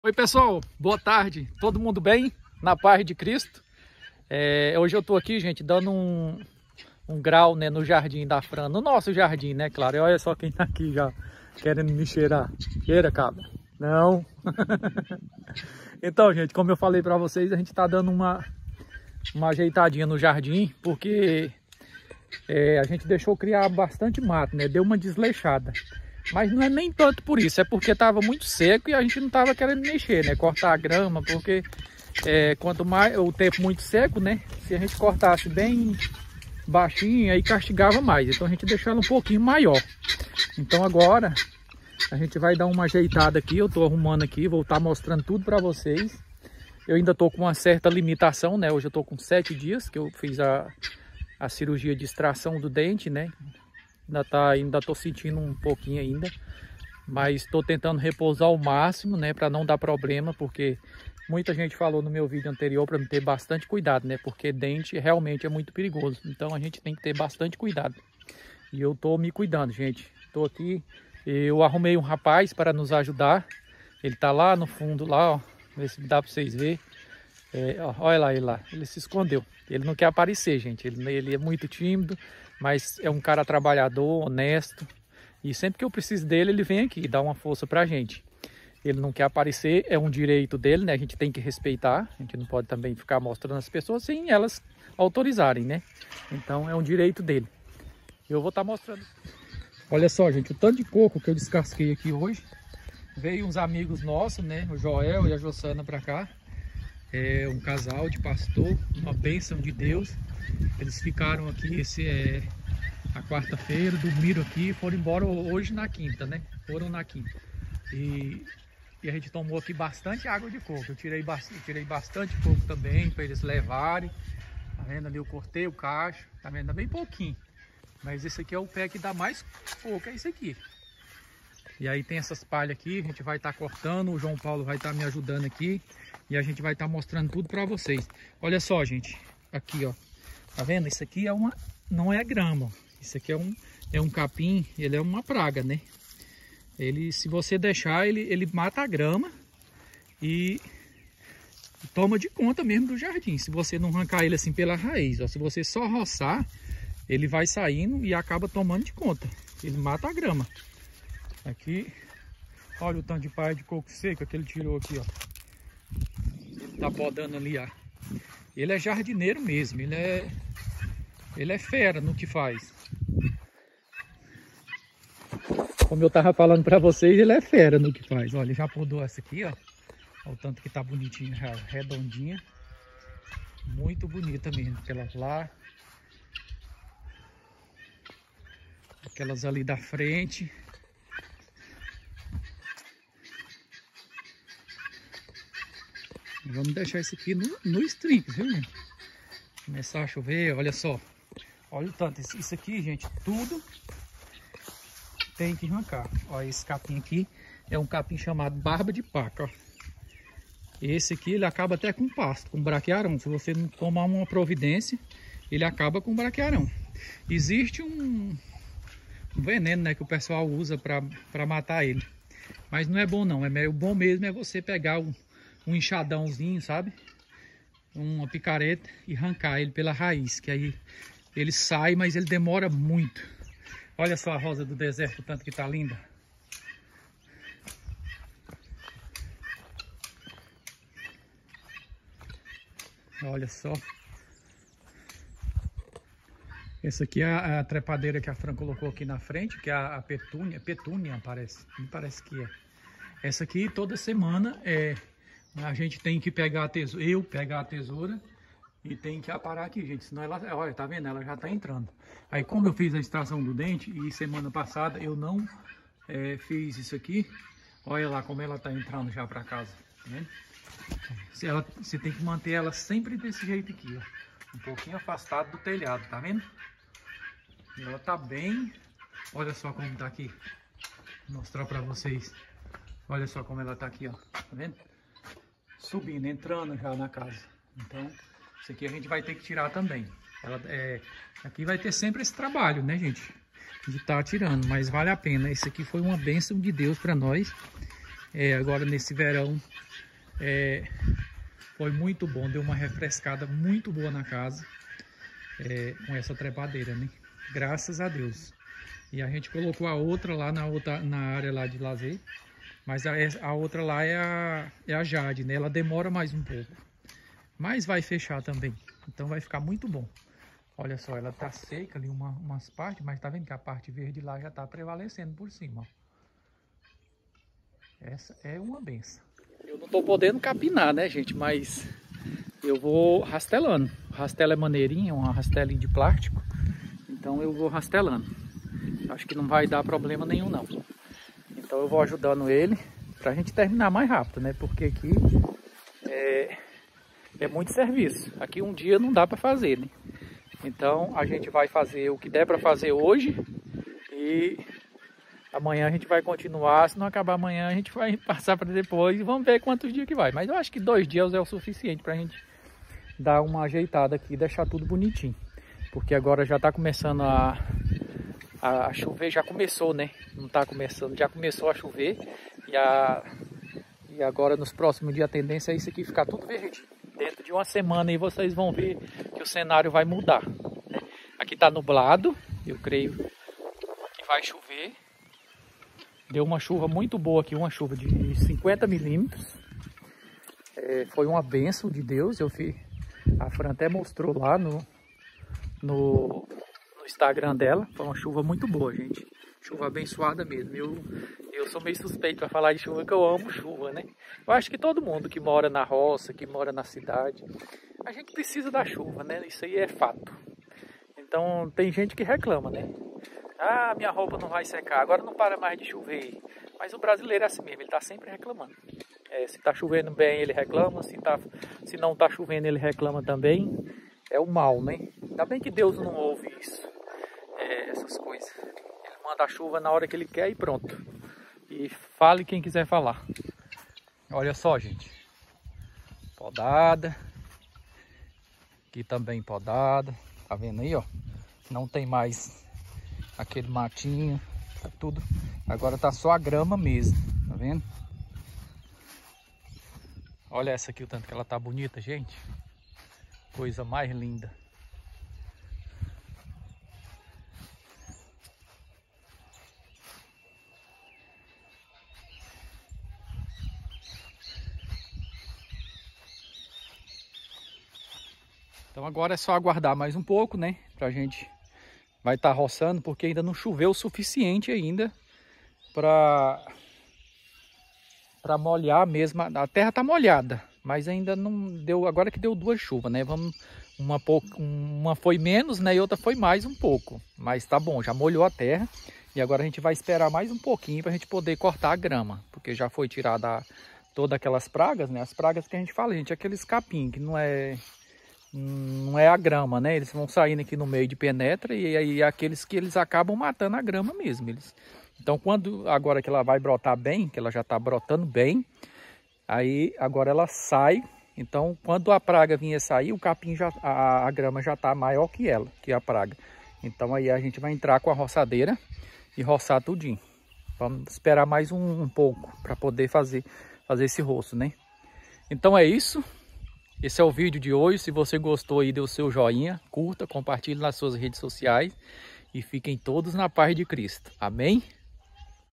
Oi pessoal, boa tarde, todo mundo bem? Na paz de Cristo? Hoje eu tô aqui, gente, dando um grau, né, no jardim da Fran, no nosso jardim, né, claro. E olha só quem tá aqui já querendo me cheirar. Cheira, cabra? Não. Então, gente, como eu falei pra vocês, a gente tá dando uma ajeitadinha no jardim, porque a gente deixou criar bastante mato, né, deu uma desleixada. Mas não é nem tanto por isso, é porque estava muito seco e a gente não estava querendo mexer, né? Cortar a grama, porque quanto mais o tempo muito seco, né? Se a gente cortasse bem baixinho, aí castigava mais. Então a gente deixou ela um pouquinho maior. Então agora a gente vai dar uma ajeitada aqui. Eu estou arrumando aqui, vou estar mostrando tudo para vocês. Eu ainda estou com uma certa limitação, né? Hoje eu estou com 7 dias que eu fiz a cirurgia de extração do dente, né? Ainda tô sentindo um pouquinho ainda, mas estou tentando repousar ao máximo, né, para não dar problema, porque muita gente falou no meu vídeo anterior para me ter bastante cuidado, né, porque dente realmente é muito perigoso, então a gente tem que ter bastante cuidado. E eu tô me cuidando, gente. Tô aqui, eu arrumei um rapaz para nos ajudar. Ele tá lá no fundo lá, ó, ver se dá para vocês verem. Olha lá, ele se escondeu. Ele não quer aparecer, gente. Ele é muito tímido, mas é um cara trabalhador, honesto. E sempre que eu preciso dele, ele vem aqui, dá uma força pra gente. Ele não quer aparecer, é um direito dele, né? A gente tem que respeitar. A gente não pode também ficar mostrando as pessoas sem elas autorizarem, né? Então é um direito dele. Eu vou estar mostrando. Olha só, gente, o tanto de coco que eu descasquei aqui hoje. Veio uns amigos nossos, né? O Joel e a Jossana pra cá. Um casal de pastor, uma bênção de Deus. Eles ficaram aqui a quarta-feira, dormiram aqui e foram embora hoje na quinta, né? Foram na quinta. E a gente tomou aqui bastante água de coco. Eu tirei bastante coco também para eles levarem. Tá vendo ali? Eu cortei o cacho, tá vendo? Dá bem pouquinho. Mas esse aqui é o pé que dá mais coco, é esse aqui. E aí tem essas palhas aqui, a gente vai estar cortando, o João Paulo vai estar me ajudando aqui. E a gente vai estar mostrando tudo para vocês. Olha só, gente, aqui, ó. Tá vendo? Isso aqui não é grama. Isso aqui é um capim, ele é uma praga, né? Se você deixar, ele mata a grama e toma de conta mesmo do jardim. Se você não arrancar ele assim pela raiz, ó, se você só roçar, ele vai saindo e acaba tomando de conta. Ele mata a grama. Aqui, olha o tanto de palha de coco seca que ele tirou aqui, ó. Ele tá podando ali, ó. Ele é jardineiro mesmo, ele é fera no que faz. Como eu tava falando pra vocês, ele é fera no que faz. Olha, ele já podou essa aqui, ó. Olha o tanto que tá bonitinha, redondinha. Muito bonita mesmo, aquelas lá. Aquelas ali da frente. Vamos deixar isso aqui no strip, viu, gente? Começar a chover, olha só. Olha o tanto. Isso aqui, gente, tudo tem que arrancar. Olha, esse capim aqui é um capim chamado barba de paca, ó. Esse aqui, ele acaba até com pasto, com braquiarão. Se você não tomar uma providência, ele acaba com braquiarão. Existe um veneno, né, que o pessoal usa para matar ele. Mas não é bom não. O bom mesmo é você pegar um enxadãozinho, sabe? Uma picareta e arrancar ele pela raiz, que aí ele sai, mas ele demora muito. Olha só a rosa do deserto, o tanto que tá linda. Olha só. Essa aqui é a trepadeira que a Fran colocou aqui na frente, que é a petúnia parece. Me parece que é. Essa aqui toda semana a gente tem que pegar a tesoura, eu pegar a tesoura e tem que aparar aqui, gente, senão ela, olha, tá vendo? Ela já tá entrando. Aí como eu fiz a extração do dente e semana passada eu não fiz isso aqui, olha lá como ela tá entrando já pra casa, tá vendo? Você tem que manter ela sempre desse jeito aqui, ó, um pouquinho afastado do telhado, tá vendo? E ela tá bem, olha só como tá aqui, vou mostrar pra vocês, olha só como ela tá aqui, ó, tá vendo? Subindo, entrando já na casa. Então, isso aqui a gente vai ter que tirar também. Aqui vai ter sempre esse trabalho, né, gente? De estar tirando, mas vale a pena. Isso aqui foi uma bênção de Deus para nós. agora nesse verão foi muito bom, deu uma refrescada muito boa na casa com essa trepadeira, né? Graças a Deus. E a gente colocou a outra lá na área lá de lazer, mas a outra lá é a Jade, né? Ela demora mais um pouco, mas vai fechar também, então vai ficar muito bom. Olha só, ela tá seca ali umas partes, mas tá vendo que a parte verde lá já tá prevalecendo por cima, ó. Essa é uma benção. Eu não tô podendo capinar, né, gente, mas eu vou rastelando. O rastelo é maneirinho, uma rastelinha de plástico, então eu vou rastelando. Acho que não vai dar problema nenhum, não. Então eu vou ajudando ele pra gente terminar mais rápido, né, porque aqui é muito serviço. Aqui um dia não dá pra fazer, né. Então a gente vai fazer o que der para fazer hoje e amanhã a gente vai continuar. Se não acabar amanhã a gente vai passar para depois e vamos ver quantos dias que vai. Mas eu acho que 2 dias é o suficiente para a gente dar uma ajeitada aqui e deixar tudo bonitinho. Porque agora já está começando a chover, já começou, né? Não está começando, já começou a chover e agora nos próximos dias a tendência é isso aqui ficar tudo verde. Dentro de uma semana aí vocês vão ver que o cenário vai mudar, né? Aqui tá nublado, eu creio que vai chover. Deu uma chuva muito boa aqui, uma chuva de 50 milímetros. Foi uma bênção de Deus. A Fran até mostrou lá no Instagram dela. Foi uma chuva muito boa, gente. Chuva abençoada mesmo. Eu sou meio suspeito para falar de chuva, que eu amo chuva, né? Eu acho que todo mundo que mora na roça, que mora na cidade, a gente precisa da chuva, né? Isso aí é fato. Então tem gente que reclama, né? Ah, minha roupa não vai secar, agora não para mais de chover. Mas o brasileiro é assim mesmo, ele está sempre reclamando. Se está chovendo bem, ele reclama. Se não está chovendo, ele reclama também. É o mal, né? Ainda bem que Deus não ouve isso, essas coisas. Ele manda a chuva na hora que ele quer e pronto. E fale quem quiser falar. Olha só, gente. Podada. Aqui também podada. Tá vendo aí, ó? Não tem mais aquele matinho. Tá tudo. Agora tá só a grama mesmo. Tá vendo? Olha essa aqui, o tanto que ela tá bonita, gente. Coisa mais linda. Então agora é só aguardar mais um pouco, né? Pra gente vai estar roçando, porque ainda não choveu o suficiente ainda pra molhar mesmo. A terra tá molhada, mas ainda não deu. Agora que deu 2 chuvas, né? Uma foi menos, né? E outra foi mais um pouco. Mas tá bom, já molhou a terra. E agora a gente vai esperar mais um pouquinho pra gente poder cortar a grama, porque já foi tirada todas aquelas pragas, né? As pragas que a gente fala, gente, aqueles capim que não é a grama, né? Eles vão saindo aqui no meio de penetra e aí aqueles que eles acabam matando a grama mesmo. Então agora que ela vai brotar bem, que ela já está brotando bem, aí agora ela sai. Então quando a praga vinha sair, o capim a grama já está maior que ela, que a praga. Então aí a gente vai entrar com a roçadeira e roçar tudinho. Vamos esperar mais um pouco para poder fazer esse roço, né? Então é isso. Esse é o vídeo de hoje. Se você gostou aí, dê o seu joinha, curta, compartilhe nas suas redes sociais e fiquem todos na paz de Cristo. Amém?